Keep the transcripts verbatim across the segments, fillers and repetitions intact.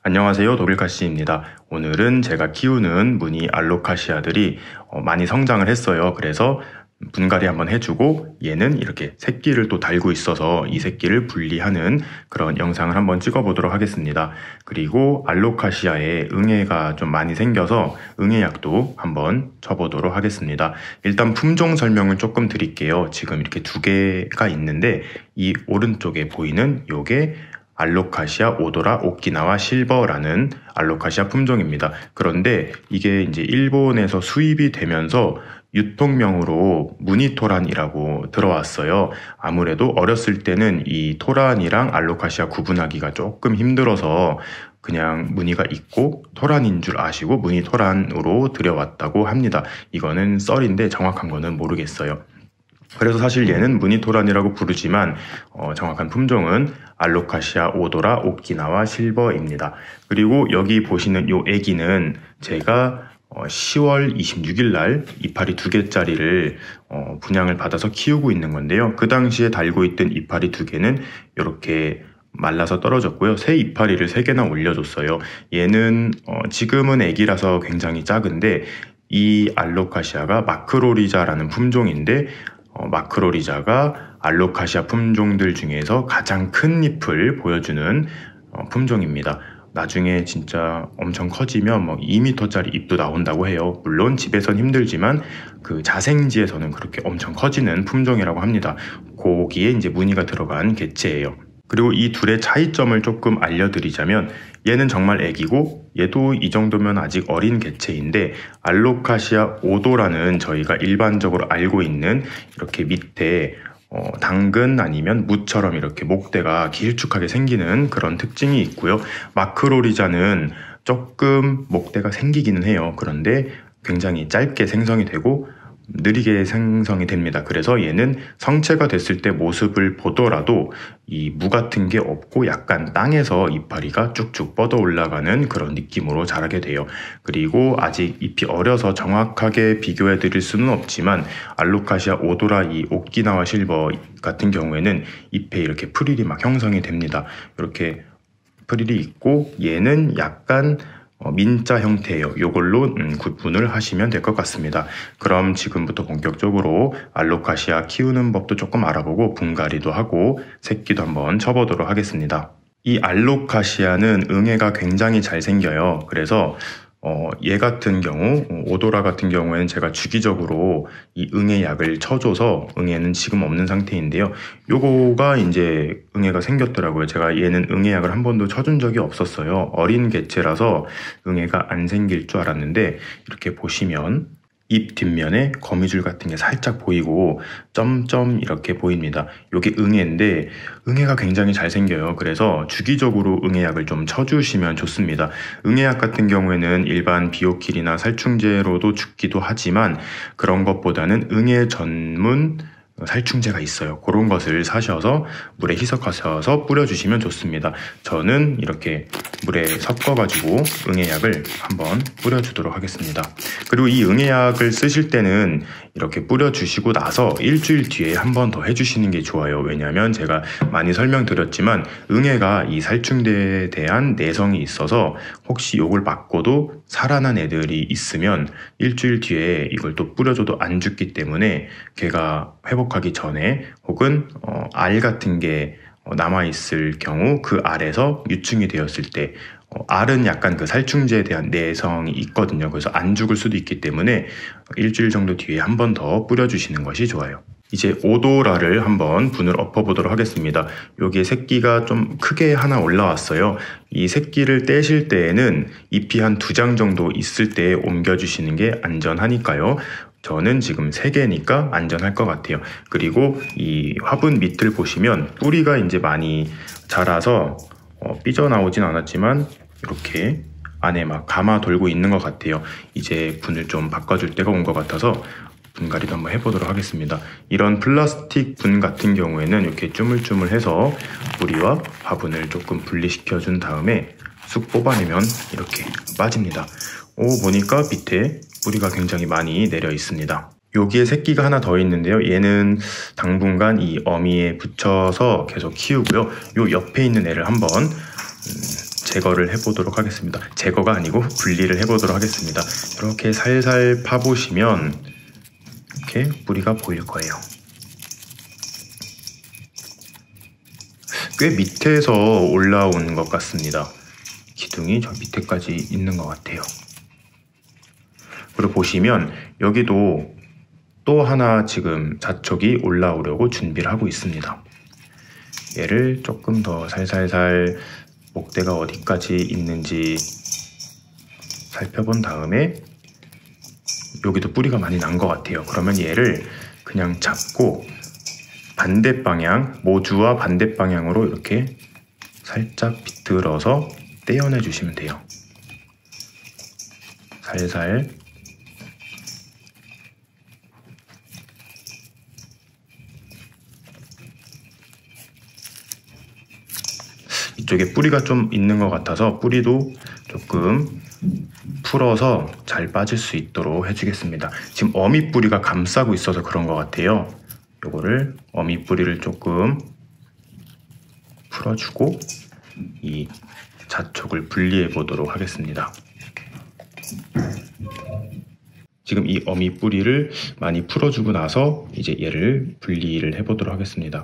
안녕하세요, 도빌카씨입니다. 오늘은 제가 키우는 무늬 알로카시아들이 많이 성장을 했어요. 그래서 분갈이 한번 해주고 얘는 이렇게 새끼를 또 달고 있어서 이 새끼를 분리하는 그런 영상을 한번 찍어보도록 하겠습니다. 그리고 알로카시아에 응애가 좀 많이 생겨서 응애약도 한번 쳐보도록 하겠습니다. 일단 품종 설명을 조금 드릴게요. 지금 이렇게 두 개가 있는데 이 오른쪽에 보이는 요게 알로카시아 오도라 오키나와 실버라는 알로카시아 품종입니다. 그런데 이게 이제 일본에서 수입이 되면서 유통명으로 무늬토란이라고 들어왔어요. 아무래도 어렸을 때는 이 토란이랑 알로카시아 구분하기가 조금 힘들어서 그냥 무늬가 있고 토란인 줄 아시고 무늬토란으로 들여왔다고 합니다. 이거는 썰인데 정확한 거는 모르겠어요. 그래서 사실 얘는 무늬토란이라고 부르지만 어, 정확한 품종은 알로카시아 오도라 오키나와 실버입니다. 그리고 여기 보시는 요 애기는 제가 어, 시월 이십육일 날 이파리 두 개짜리를 어, 분양을 받아서 키우고 있는 건데요. 그 당시에 달고 있던 이파리 두 개는 이렇게 말라서 떨어졌고요. 새 이파리를 세 개나 올려줬어요. 얘는 어, 지금은 애기라서 굉장히 작은데 이 알로카시아가 마크로리자라는 품종인데 어, 마크로리자가 알로카시아 품종들 중에서 가장 큰 잎을 보여주는 어, 품종입니다. 나중에 진짜 엄청 커지면 뭐 이 미터짜리 잎도 나온다고 해요. 물론 집에선 힘들지만 그 자생지에서는 그렇게 엄청 커지는 품종이라고 합니다. 거기에 이제 무늬가 들어간 개체예요. 그리고 이 둘의 차이점을 조금 알려드리자면 얘는 정말 애기고 얘도 이 정도면 아직 어린 개체인데 알로카시아 오도라는 저희가 일반적으로 알고 있는 이렇게 밑에 어, 당근 아니면 무처럼 이렇게 목대가 길쭉하게 생기는 그런 특징이 있고요. 마크로리자는 조금 목대가 생기기는 해요. 그런데 굉장히 짧게 생성이 되고 느리게 생성이 됩니다. 그래서 얘는 성체가 됐을 때 모습을 보더라도 이 무 같은 게 없고 약간 땅에서 이파리가 쭉쭉 뻗어 올라가는 그런 느낌으로 자라게 돼요. 그리고 아직 잎이 어려서 정확하게 비교해 드릴 수는 없지만 알로카시아 오도라 이 오키나와 실버 같은 경우에는 잎에 이렇게 프릴이 막 형성이 됩니다. 이렇게 프릴이 있고 얘는 약간 어, 민자 형태예요. 이걸로 음, 구분을 하시면 될 것 같습니다. 그럼 지금부터 본격적으로 알로카시아 키우는 법도 조금 알아보고 분갈이도 하고 새끼도 한번 쳐보도록 하겠습니다. 이 알로카시아는 응애가 굉장히 잘 생겨요. 그래서 어, 얘 같은 경우, 오도라 같은 경우에는 제가 주기적으로 이 응애 약을 쳐줘서 응애는 지금 없는 상태인데요. 요거가 이제 응애가 생겼더라고요. 제가 얘는 응애 약을 한 번도 쳐준 적이 없었어요. 어린 개체라서 응애가 안 생길 줄 알았는데 이렇게 보시면 잎 뒷면에 거미줄 같은 게 살짝 보이고 점점 이렇게 보입니다. 이게 응애인데 응애가 굉장히 잘 생겨요. 그래서 주기적으로 응애약을 좀 쳐주시면 좋습니다. 응애약 같은 경우에는 일반 비오킬이나 살충제로도 죽기도 하지만 그런 것보다는 응애 전문 살충제가 있어요. 그런 것을 사셔서 물에 희석하셔서 뿌려주시면 좋습니다. 저는 이렇게 물에 섞어가지고 응애약을 한번 뿌려주도록 하겠습니다. 그리고 이 응애약을 쓰실 때는 이렇게 뿌려주시고 나서 일주일 뒤에 한 번 더 해주시는 게 좋아요. 왜냐하면 제가 많이 설명드렸지만 응애가 이 살충제에 대한 내성이 있어서 혹시 이걸 맞고도 살아난 애들이 있으면 일주일 뒤에 이걸 또 뿌려줘도 안 죽기 때문에 걔가 회복하기 전에 혹은 어, 알 같은 게 남아있을 경우 그 알에서 유충이 되었을 때 어, 알은 약간 그 살충제에 대한 내성이 있거든요. 그래서 안 죽을 수도 있기 때문에 일주일 정도 뒤에 한 번 더 뿌려주시는 것이 좋아요. 이제 오도라를 한번 분을 엎어보도록 하겠습니다. 여기에 새끼가 좀 크게 하나 올라왔어요. 이 새끼를 떼실 때에는 잎이 한 두 장 정도 있을 때 옮겨주시는 게 안전하니까요. 저는 지금 세 개니까 안전할 것 같아요. 그리고 이 화분 밑을 보시면 뿌리가 이제 많이 자라서 어, 삐져나오진 않았지만 이렇게 안에 막 감아 돌고 있는 것 같아요. 이제 분을 좀 바꿔줄 때가 온 것 같아서 분갈이도 한번 해보도록 하겠습니다. 이런 플라스틱 분 같은 경우에는 이렇게 쭈물쭈물해서 뿌리와 화분을 조금 분리시켜 준 다음에 쑥 뽑아내면 이렇게 빠집니다. 오, 보니까 밑에 뿌리가 굉장히 많이 내려 있습니다. 여기에 새끼가 하나 더 있는데요. 얘는 당분간 이 어미에 붙여서 계속 키우고요. 요 옆에 있는 애를 한번 음, 제거를 해보도록 하겠습니다. 제거가 아니고 분리를 해보도록 하겠습니다. 이렇게 살살 파보시면 이렇게 뿌리가 보일 거예요. 꽤 밑에서 올라온 것 같습니다. 기둥이 저 밑에까지 있는 것 같아요. 그리고 보시면 여기도 또 하나 지금 자촉이 올라오려고 준비를 하고 있습니다. 얘를 조금 더 살살살 목대가 어디까지 있는지 살펴본 다음에 여기도 뿌리가 많이 난 것 같아요. 그러면 얘를 그냥 잡고 반대 방향, 모주와 반대 방향으로 이렇게 살짝 비틀어서 떼어내 주시면 돼요. 살살. 이쪽에 뿌리가 좀 있는 것 같아서 뿌리도 조금 풀어서 잘 빠질 수 있도록 해주겠습니다. 지금 어미 뿌리가 감싸고 있어서 그런 것 같아요. 요거를 어미 뿌리를 조금 풀어주고 이 자촉을 분리해 보도록 하겠습니다. 지금 이 어미 뿌리를 많이 풀어주고 나서 이제 얘를 분리를 해 보도록 하겠습니다.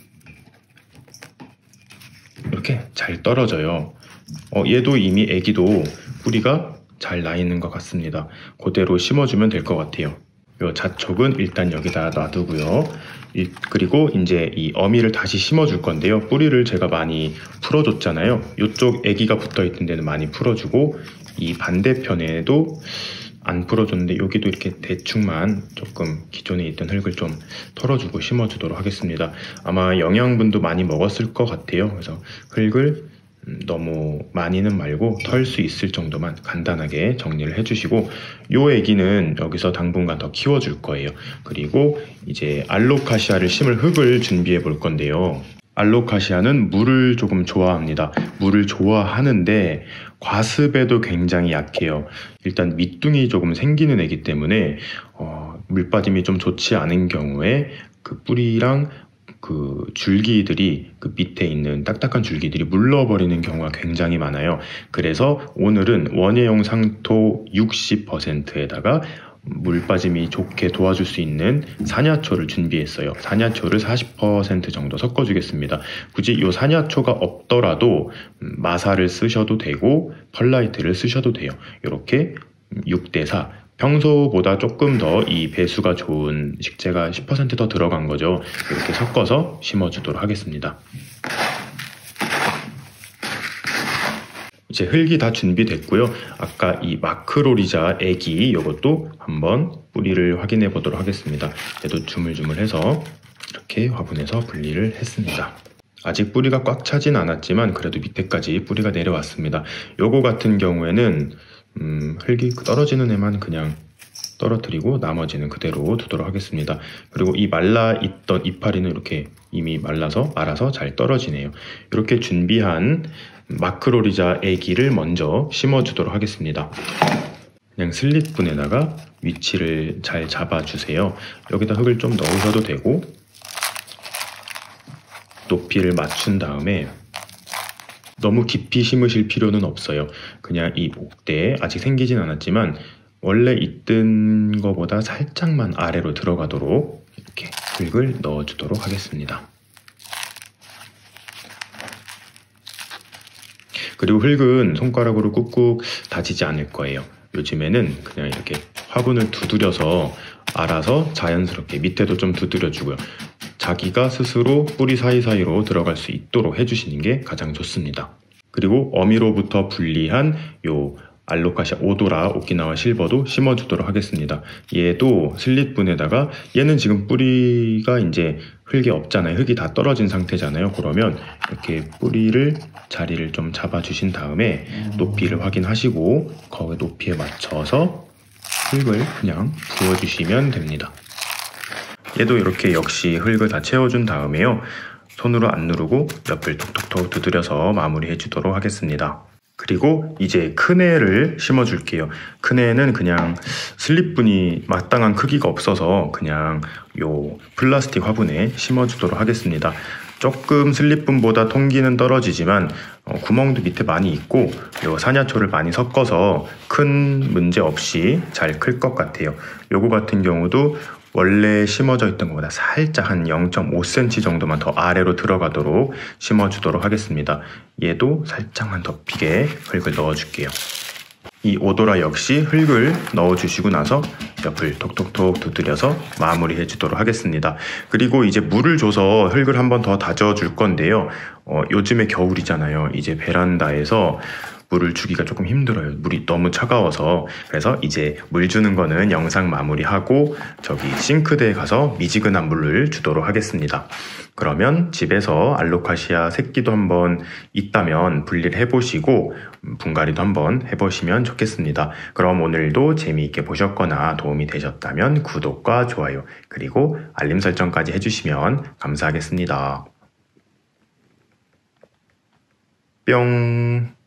이렇게 잘 떨어져요. 어, 얘도 이미 애기도 뿌리가 잘 나 있는 것 같습니다. 그대로 심어주면 될 것 같아요. 요 자촉은 일단 여기다 놔두고요. 이, 그리고 이제 이 어미를 다시 심어줄 건데요. 뿌리를 제가 많이 풀어줬잖아요. 이쪽 애기가 붙어있던 데는 많이 풀어주고 이 반대편에도 안 풀어줬는데 여기도 이렇게 대충만 조금 기존에 있던 흙을 좀 털어주고 심어주도록 하겠습니다. 아마 영양분도 많이 먹었을 것 같아요. 그래서 흙을 너무 많이는 말고 털 수 있을 정도만 간단하게 정리를 해주시고 요 애기는 여기서 당분간 더 키워줄 거예요. 그리고 이제 알로카시아를 심을 흙을 준비해 볼 건데요. 알로카시아는 물을 조금 좋아합니다. 물을 좋아하는데 과습에도 굉장히 약해요. 일단 밑둥이 조금 생기는 애기 때문에 어, 물빠짐이 좀 좋지 않은 경우에 그 뿌리랑 그 줄기들이 그 밑에 있는 딱딱한 줄기들이 물러버리는 경우가 굉장히 많아요. 그래서 오늘은 원예용 상토 육십 퍼센트에다가 물 빠짐이 좋게 도와줄 수 있는 산야초를 준비했어요. 산야초를 사십 퍼센트 정도 섞어주겠습니다. 굳이 이 산야초가 없더라도 마사를 쓰셔도 되고 펄라이트를 쓰셔도 돼요. 이렇게 육 대 사, 평소보다 조금 더 이 배수가 좋은 식재가 십 퍼센트 더 들어간 거죠. 이렇게 섞어서 심어주도록 하겠습니다. 이제 흙이 다 준비됐고요. 아까 이 마크로리자 애기 이것도 한번 뿌리를 확인해 보도록 하겠습니다. 얘도 주물주물해서 이렇게 화분에서 분리를 했습니다. 아직 뿌리가 꽉 차진 않았지만 그래도 밑에까지 뿌리가 내려왔습니다. 요거 같은 경우에는 음, 흙이 떨어지는 애만 그냥 떨어뜨리고 나머지는 그대로 두도록 하겠습니다. 그리고 이 말라있던 이파리는 이렇게 이미 말라서 말아서 잘 떨어지네요. 이렇게 준비한 마크로리자 애기를 먼저 심어주도록 하겠습니다. 그냥 슬릿분에다가 위치를 잘 잡아주세요. 여기다 흙을 좀 넣으셔도 되고 높이를 맞춘 다음에 너무 깊이 심으실 필요는 없어요. 그냥 이 목대에 아직 생기진 않았지만 원래 있던 거보다 살짝만 아래로 들어가도록 이렇게 흙을 넣어주도록 하겠습니다. 그리고 흙은 손가락으로 꾹꾹 다지지 않을 거예요. 요즘에는 그냥 이렇게 화분을 두드려서 알아서 자연스럽게 밑에도 좀 두드려주고요. 자기가 스스로 뿌리 사이사이로 들어갈 수 있도록 해주시는 게 가장 좋습니다. 그리고 어미로부터 분리한 요 알로카시아 오도라 오키나와 실버도 심어주도록 하겠습니다. 얘도 슬릿분에다가 얘는 지금 뿌리가 이제 흙이 없잖아요. 흙이 다 떨어진 상태잖아요. 그러면 이렇게 뿌리를 자리를 좀 잡아주신 다음에 높이를 확인하시고 거기 높이에 맞춰서 흙을 그냥 부어주시면 됩니다. 얘도 이렇게 역시 흙을 다 채워준 다음에요. 손으로 안 누르고 옆을 톡톡톡 두드려서 마무리해 주도록 하겠습니다. 그리고 이제 큰 애를 심어줄게요. 큰 애는 그냥 슬립분이 마땅한 크기가 없어서 그냥 요 플라스틱 화분에 심어주도록 하겠습니다. 조금 슬립분보다 통기는 떨어지지만 어, 구멍도 밑에 많이 있고 그리고 산야초를 많이 섞어서 큰 문제 없이 잘 클 것 같아요. 요거 같은 경우도 원래 심어져 있던 것보다 살짝 한 영 점 오 센티미터 정도만 더 아래로 들어가도록 심어주도록 하겠습니다. 얘도 살짝만 더 비게 흙을 넣어줄게요. 이 오도라 역시 흙을 넣어주시고 나서 옆을 톡톡톡 두드려서 마무리해 주도록 하겠습니다. 그리고 이제 물을 줘서 흙을 한번 더 다져줄 건데요. 어, 요즘에 겨울이잖아요. 이제 베란다에서 물을 주기가 조금 힘들어요. 물이 너무 차가워서. 그래서 이제 물 주는 거는 영상 마무리하고 저기 싱크대에 가서 미지근한 물을 주도록 하겠습니다. 그러면 집에서 알로카시아 새끼도 한번 있다면 분리를 해보시고 분갈이도 한번 해보시면 좋겠습니다. 그럼 오늘도 재미있게 보셨거나 도움이 되셨다면 구독과 좋아요 그리고 알림 설정까지 해주시면 감사하겠습니다. 뿅.